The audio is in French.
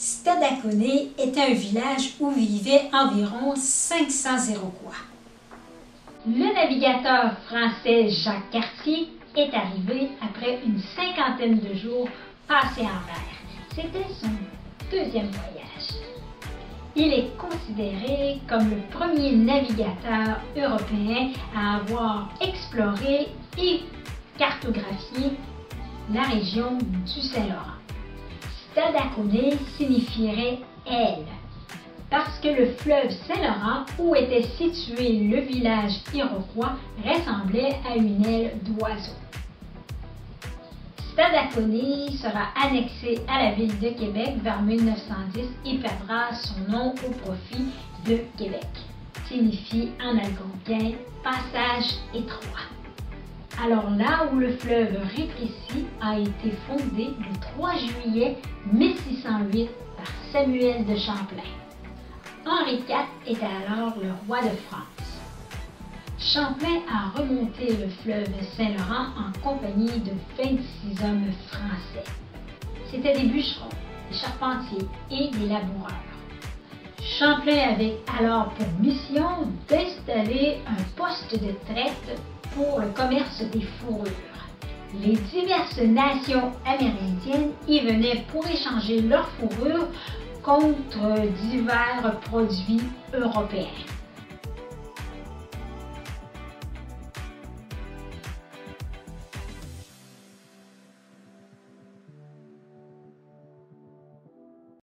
Stadacone est un village où vivaient environ 500 Iroquois. Le navigateur français Jacques Cartier est arrivé après une cinquantaine de jours passés en mer. C'était son deuxième voyage. Il est considéré comme le premier navigateur européen à avoir exploré et cartographié la région du Saint-Laurent. Stadacone signifierait « aile » parce que le fleuve Saint-Laurent, où était situé le village iroquois, ressemblait à une aile d'oiseau. Stadacone sera annexé à la ville de Québec vers 1910 et perdra son nom au profit de Québec. Signifie en algonquin « passage étroit ». Alors là où le fleuve rétréci a été fondé le 3 juillet 1608 par Samuel de Champlain. Henri IV était alors le roi de France. Champlain a remonté le fleuve Saint-Laurent en compagnie de 26 hommes français. C'étaient des bûcherons, des charpentiers et des laboureurs. Champlain avait alors pour mission d'installer un poste de traite pour le commerce des fourrures. Les diverses nations amérindiennes y venaient pour échanger leurs fourrures contre divers produits européens.